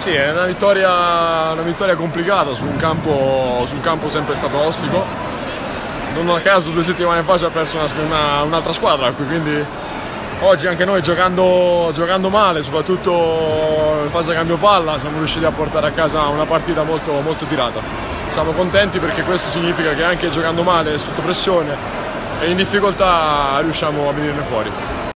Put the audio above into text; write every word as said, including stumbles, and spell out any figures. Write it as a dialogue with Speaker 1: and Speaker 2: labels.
Speaker 1: Sì, è una vittoria, una vittoria complicata su un campo, su un campo sempre stato ostico. Non a caso due settimane fa ci ha perso una, una, un'altra squadra qui, quindi oggi anche noi giocando, giocando male, soprattutto in fase cambio palla, siamo riusciti a portare a casa una partita molto, molto tirata. Siamo contenti perché questo significa che anche giocando male, sotto pressione e in difficoltà riusciamo a venirne fuori.